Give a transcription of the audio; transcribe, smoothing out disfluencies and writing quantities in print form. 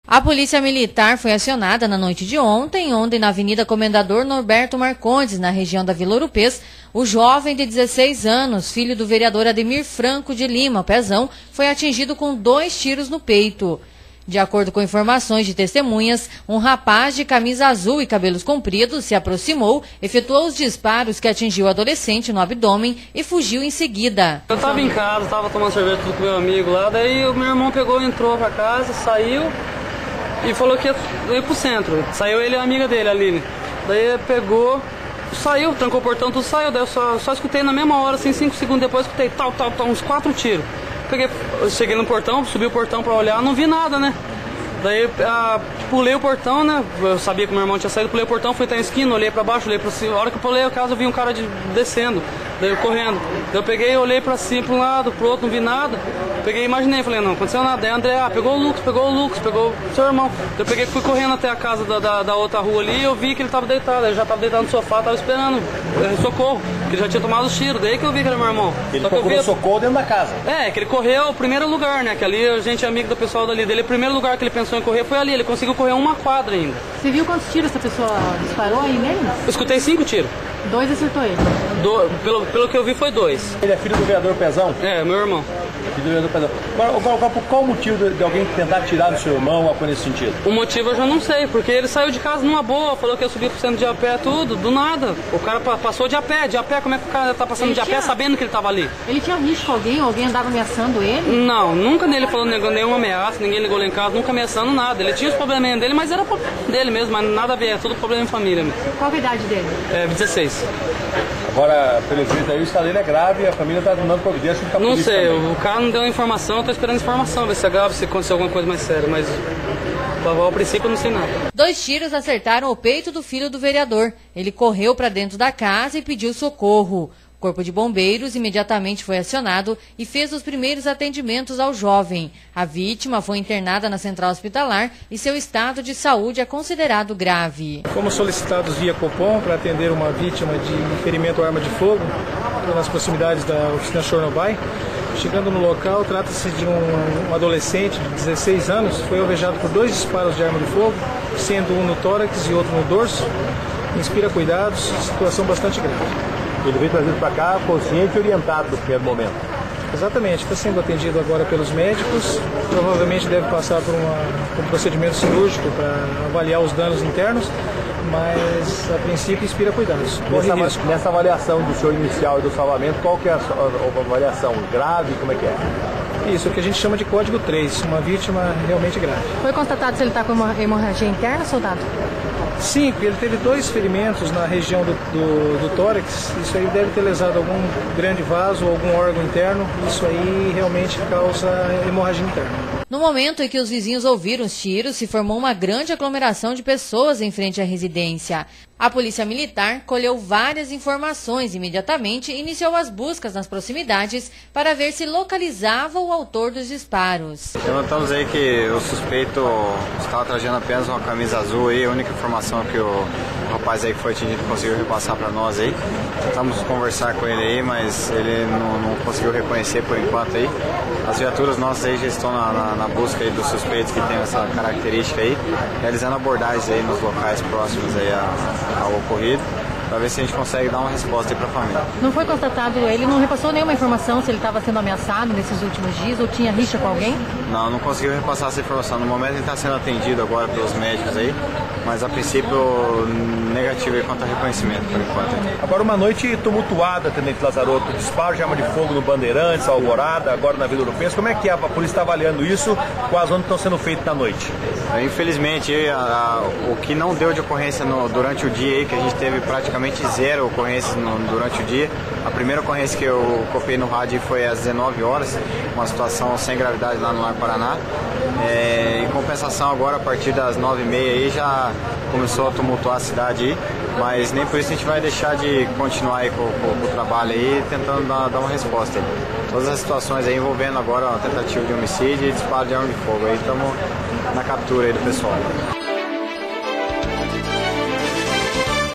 A polícia militar foi acionada na noite de ontem, onde na Avenida Comendador Norberto Marcondes, na região da Vila Ouro-Pês, o jovem de 16 anos, filho do vereador Ademir Franco de Lima, Pezão, foi atingido com 2 tiros no peito. De acordo com informações de testemunhas, um rapaz de camisa azul e cabelos compridos se aproximou, efetuou os disparos que atingiu o adolescente no abdômen e fugiu em seguida. Eu estava em casa, estava tomando cerveja com meu amigo lá, daí o meu irmão pegou, entrou para casa, saiu e falou que ia pro centro. Saiu ele e a amiga dele, a Aline. Daí pegou, saiu, trancou o portão, tudo saiu. Daí eu só escutei na mesma hora, assim, 5 segundos depois, escutei uns 4 tiros. Eu cheguei no portão, subi o portão pra olhar, não vi nada, né? Daí pulei o portão, né? Eu sabia que meu irmão tinha saído, pulei o portão, fui até a esquina, olhei pra baixo, olhei pra cima. A hora que eu pulei a casa, eu vi um cara descendo, daí eu correndo. Daí eu peguei, olhei pra cima, pra um lado, pro outro, não vi nada. Peguei e imaginei, falei, não aconteceu nada. Daí a André, pegou o Lucas, pegou o seu irmão. Daí eu peguei, fui correndo até a casa da outra rua ali e eu vi que ele tava deitado. Ele já tava deitado no sofá, tava esperando socorro, que ele já tinha tomado os tiros. Daí que eu vi que era meu irmão. Ele procurou socorro dentro da casa? É, que ele correu o primeiro lugar, né? Que ali a gente é amigo do pessoal dali. Dele, o primeiro lugar que ele pensou em correr foi ali. Ele conseguiu correr 1 quadra ainda. Você viu quantos tiros essa pessoa disparou aí nele? Eu escutei 5 tiros. 2 acertou ele? Pelo que eu vi foi 2. Ele é filho do vereador Pezão? É, meu irmão. Filho do vereador Pezão. Agora, por qual motivo de alguém tentar tirar do seu irmão ou coisa nesse sentido? O motivo eu já não sei, porque ele saiu de casa numa boa, falou que ia subir pro centro de a pé, tudo, do nada. O cara passou de a pé, como é que o cara tá passando de a pé sabendo que ele tava ali? Ele tinha risco com alguém? Alguém andava ameaçando ele? Não, nunca nele falou nenhuma ameaça, ninguém ligou lá em casa, nunca ameaçando nada. Ele tinha os probleminhas dele, mas era dele mesmo, mas nada a ver, é tudo problema em família mesmo. Qual a idade dele? 16. Agora, pelo jeito aí, o estado dele é grave e a família tá dando providência. Não sei, o cara não deu informação, eu tô esperando informação, ver se é grave, se aconteceu alguma coisa mais séria, mas ao princípio eu não sei nada. 2 tiros acertaram o peito do filho do vereador. Ele correu para dentro da casa e pediu socorro. O Corpo de Bombeiros imediatamente foi acionado e fez os primeiros atendimentos ao jovem. A vítima foi internada na central hospitalar e seu estado de saúde é considerado grave. Fomos solicitados via Copom para atender uma vítima de ferimento à arma de fogo nas proximidades da oficina Chornobyl. Chegando no local, trata-se de um adolescente de 16 anos, foi alvejado por 2 disparos de arma de fogo, sendo um no tórax e outro no dorso. Inspira cuidados, situação bastante grave. Ele veio trazido para cá consciente e orientado no primeiro momento. Exatamente, está sendo atendido agora pelos médicos, provavelmente deve passar por um procedimento cirúrgico para avaliar os danos internos, mas a princípio inspira cuidados. Nessa avaliação do senhor inicial e do salvamento, qual que é a avaliação? Grave? Como é que é? Isso, o que a gente chama de código 3, uma vítima realmente grave. Foi constatado se ele está com uma hemorragia interna, soldado? Sim, ele teve 2 ferimentos na região do tórax. Isso aí deve ter lesado algum grande vaso ou algum órgão interno. Isso aí realmente causa hemorragia interna. No momento em que os vizinhos ouviram os tiros, se formou uma grande aglomeração de pessoas em frente à residência. A polícia militar colheu várias informações e imediatamente iniciou as buscas nas proximidades para ver se localizava o autor dos disparos. Notamos aí que o suspeito estava trajando apenas uma camisa azul aí, a única informação que o rapaz aí que foi atingido conseguiu repassar para nós aí. Tentamos conversar com ele aí, mas ele não conseguiu reconhecer por enquanto aí. As viaturas nossas aí já estão na busca aí dos suspeitos que tem essa característica aí, realizando abordagens aí nos locais próximos aí ao ocorrido, para ver se a gente consegue dar uma resposta aí para a família. Não foi constatado, ele não repassou nenhuma informação se ele estava sendo ameaçado nesses últimos dias ou tinha rixa com alguém? Não conseguiu repassar essa informação. No momento ele está sendo atendido agora pelos médicos aí, mas a princípio negativo aí quanto ao reconhecimento por enquanto. Agora uma noite tumultuada, Tenente Lazarotto, disparo de arma de fogo no Bandeirantes, Alvorada, agora na Vila Ouro-Pês. Como é que a polícia está avaliando isso? Quais ondas estão sendo feitas na noite? Infelizmente, o que não deu de ocorrência durante o dia aí, que a gente teve praticamente 0 ocorrências durante o dia. A primeira ocorrência que eu copiei no rádio foi às 19 horas, uma situação sem gravidade lá no Lago Paraná. Em compensação agora, a partir das 9h30 aí, já começou a tumultuar a cidade aí, mas nem por isso a gente vai deixar de continuar aí com o trabalho aí, tentando dar uma resposta aí. Todas as situações aí envolvendo agora a tentativa de homicídio e disparo de arma de fogo aí, estamos na captura aí do pessoal.